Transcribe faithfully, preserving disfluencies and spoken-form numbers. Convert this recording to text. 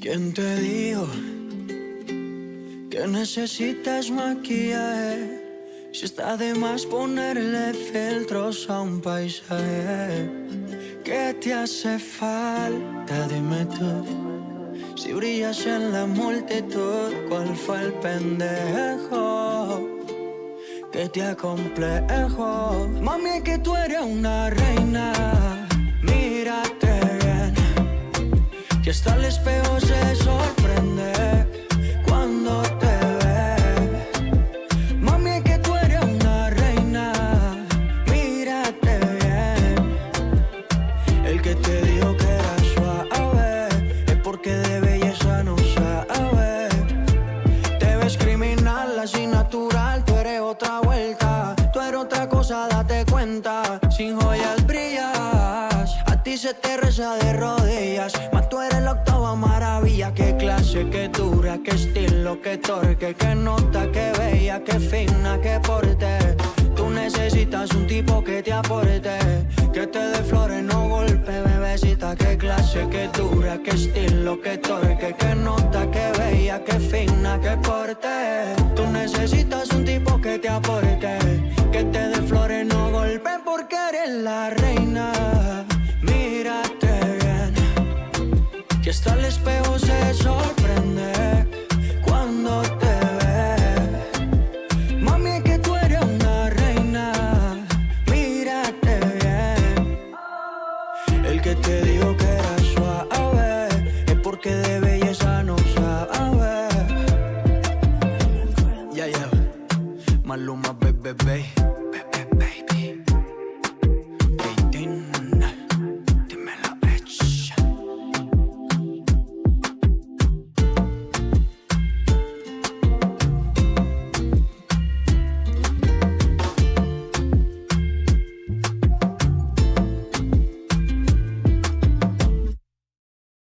¿Quién te dijo que necesitas maquillaje? Si está de más ponerle filtros a un paisaje. ¿Qué te hace falta? Dime tú. Si brillas en la multitud, ¿cuál fue el pendejo que te acomplejo? Mami, es que tú eres una reina. Mírate bien, que hasta el espejo se sorprende cuando te ve. Mami, es que tú eres una reina. Mírate bien. El que te dijo que era suave es porque de belleza no sabe. Te ves criminal, así natural. Tú eres otra vuelta, tú eres otra cosa, date cuenta. Sin joyas brillas, a ti se te reza de rodillas. Mas tú eres la octava maravilla. Qué clase, qué dura, qué estilo, qué torque, qué nota, qué bella, qué fina, qué porte. Tú necesitas un tipo que te aporte, que te dé flores, no golpe, bebecita. Qué clase, qué dura, qué estilo, qué torque, qué nota, qué bella, qué fina, qué porte. Tú necesitas un tipo que te aporte, que te dé flores, no golpe, porque eres la reina. Mírate bien, que hasta el espejo se sorprende cuando te ve. Mami, es que tú eres una reina. Mírate bien. El que te dijo que era suave es porque de belleza no sabe. Ya, yeah, ya, yeah. Maluma, baby, baby.